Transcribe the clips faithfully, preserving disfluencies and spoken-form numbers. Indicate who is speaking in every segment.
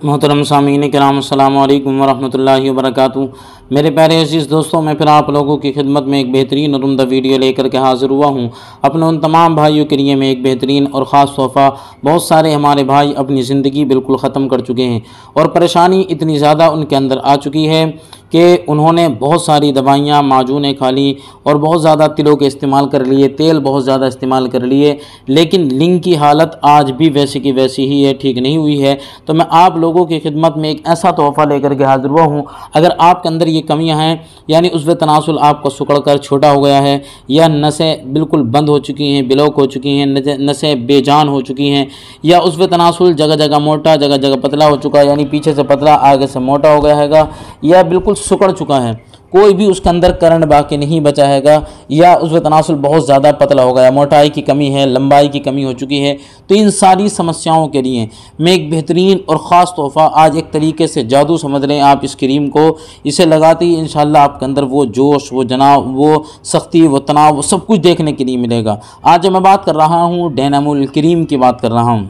Speaker 1: मोहतरम सामीन किराम अस्सलामु अलैकुम वरहमतुल्लाहि वबरकातुहू। मेरे प्यारे अजीज़ दोस्तों, मैं फिर आप लोगों की खिदमत में एक बेहतरीन और उम्दा वीडियो लेकर के हाज़िर हुआ हूँ। अपने उन तमाम भाइयों के लिए मैं एक बेहतरीन और ख़ास तोहफ़ा, बहुत सारे हमारे भाई अपनी ज़िंदगी बिल्कुल ख़त्म कर चुके हैं और परेशानी इतनी ज़्यादा उनके अंदर आ चुकी है कि उन्होंने बहुत सारी दवाइयाँ माजूनें खा ली और बहुत ज़्यादा तिलों के इस्तेमाल कर लिए, तेल बहुत ज़्यादा इस्तेमाल कर लिए, लेकिन लिंग की हालत आज भी वैसी की वैसी ही है, ठीक नहीं हुई है। तो मैं आप लोगों की खिदमत में एक ऐसा तोहफ़ा लेकर के हाजिर हुआ हूँ। अगर आपके अंदर ये कमियाँ हैं, यानी उज़्व तनासुल आपका सिकुड़ कर छोटा हो गया है, या नसें बिल्कुल बंद हो चुकी हैं, ब्लॉक हो चुकी हैं, नसें बेजान हो चुकी हैं, या उज़्व तनासुल जगह जगह मोटा जगह जगह पतला हो चुका है, यानी पीछे से पतला आगे से मोटा हो गया हैगा, या बिल्कुल सिकुड़ चुका है, कोई भी उसके अंदर करंट बाकी नहीं बचा हैगा, या उज़्व तनासुल बहुत ज़्यादा पतला हो गया, मोटाई की कमी है, लंबाई की कमी हो चुकी है, तो इन सारी समस्याओं के लिए मैं एक बेहतरीन और ख़ास तोहफ़ा, आज एक तरीके से जादू समझ लें आप इस क्रीम को, इसे लगाते ही इंशाल्लाह आपके अंदर वो जोश, वो जनाब, वो सख्ती, वो तनाव, वो सब कुछ देखने के लिए मिलेगा। आज मैं बात कर रहा हूँ डायनामोल क्रीम की बात कर रहा हूँ।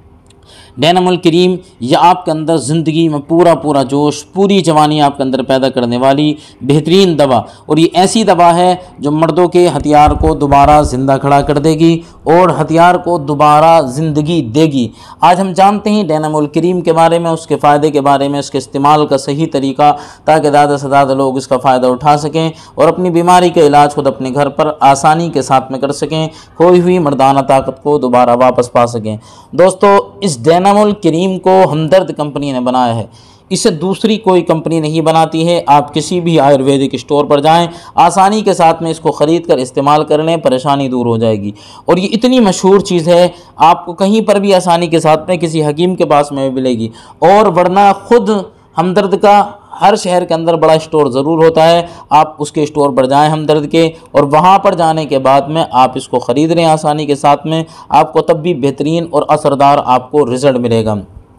Speaker 1: डायनामोल क्रीम यह आपके अंदर ज़िंदगी में पूरा पूरा जोश, पूरी जवानी आपके अंदर पैदा करने वाली बेहतरीन दवा, और ये ऐसी दवा है जो मर्दों के हथियार को दोबारा ज़िंदा खड़ा कर देगी और हथियार को दोबारा ज़िंदगी देगी। आज हम जानते हैं डायनामोल क्रीम के बारे में, उसके फ़ायदे के बारे में, उसके इस्तेमाल का सही तरीका, ताकि ज़्यादा से ज़्यादा लोग इसका फ़ायदा उठा सकें और अपनी बीमारी का इलाज खुद अपने घर पर आसानी के साथ में कर सकें, खोई हुई मर्दाना ताकत को दोबारा वापस पा सकें। दोस्तों, इस डायनामोल क्रीम को हमदर्द कंपनी ने बनाया है, इसे दूसरी कोई कंपनी नहीं बनाती है। आप किसी भी आयुर्वेदिक स्टोर पर जाएं, आसानी के साथ में इसको ख़रीद कर इस्तेमाल कर लें, परेशानी दूर हो जाएगी। और ये इतनी मशहूर चीज़ है, आपको कहीं पर भी आसानी के साथ में किसी हकीम के पास में मिलेगी, और वरना ख़ुद हमदर्द का हर शहर के अंदर बड़ा स्टोर ज़रूर होता है, आप उसके स्टोर पर जाएं हमदर्द के, और वहाँ पर जाने के बाद में आप इसको ख़रीद लें आसानी के साथ में, आपको तब भी बेहतरीन और असरदार आपको रिज़ल्ट मिलेगा।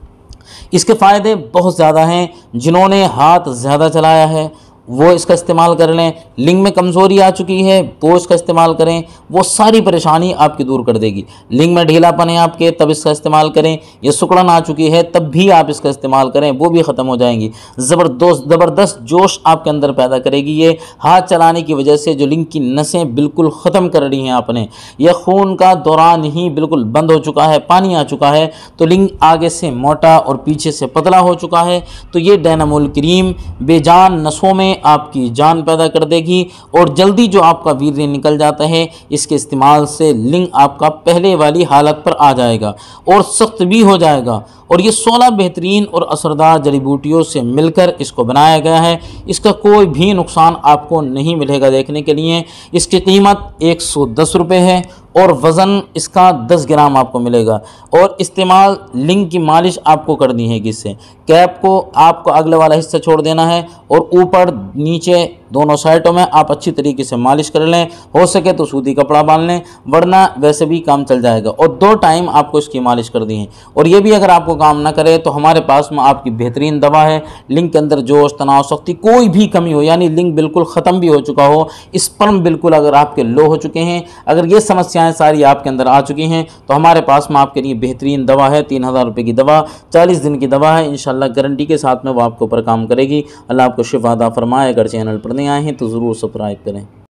Speaker 1: इसके फ़ायदे बहुत ज़्यादा हैं, जिन्होंने हाथ ज़्यादा चलाया है वो इसका इस्तेमाल कर लें, लिंग में कमज़ोरी आ चुकी है वो इसका इस्तेमाल करें, वो सारी परेशानी आपकी दूर कर देगी। लिंग में ढीलापन है आपके, तब इसका इस्तेमाल करें, ये सुकड़न आ चुकी है तब भी आप इसका इस्तेमाल करें, वो भी ख़त्म हो जाएंगी। ज़बरदस्त ज़बरदस्त जोश आपके अंदर पैदा करेगी ये, हाथ चलाने की वजह से जो लिंग की नसें बिल्कुल ख़त्म कर रही हैं आपने, यह खून का दौरान ही बिल्कुल बंद हो चुका है, पानी आ चुका है, तो लिंग आगे से मोटा और पीछे से पतला हो चुका है, तो ये डायनामोल क्रीम बेजान नसों में आपकी जान पैदा कर देगी, और जल्दी जो आपका वीर्य निकल जाता है, इसके इस्तेमाल से लिंग आपका पहले वाली हालत पर आ जाएगा और सख्त भी हो जाएगा। और ये सोलह बेहतरीन और असरदार जड़ी बूटियों से मिलकर इसको बनाया गया है, इसका कोई भी नुकसान आपको नहीं मिलेगा। देखने के लिए इसकी कीमत एक सौ दस रुपये है और वज़न इसका दस ग्राम आपको मिलेगा, और इस्तेमाल लिंग की मालिश आपको करनी है। इससे कैप को आपको अगले वाला हिस्सा छोड़ देना है और ऊपर नीचे दोनों साइडों में आप अच्छी तरीके से मालिश कर लें, हो सके तो सूती कपड़ा बांध लें, वरना वैसे भी काम चल जाएगा। और दो टाइम आपको इसकी मालिश कर दी है। और ये भी अगर आपको काम ना करे तो हमारे पास में आपकी बेहतरीन दवा है। लिंग के अंदर जोश, तनाव, शक्ति, कोई भी कमी हो, यानी लिंग बिल्कुल ख़त्म भी हो चुका हो, स्पर्म बिल्कुल अगर आपके लो हो चुके हैं, अगर ये समस्याएं सारी आपके अंदर आ चुकी हैं, तो हमारे पास में आपके लिए बेहतरीन दवा है। तीन हज़ार रुपये की दवा, चालीस दिन की दवा है, इंशाल्लाह गारंटी के साथ में वो आपके ऊपर काम करेगी। अल्लाह आपको शिफा अता फरमाए। अगर चैनल पर नहीं आए हैं तो ज़रूर सब्सक्राइब करें।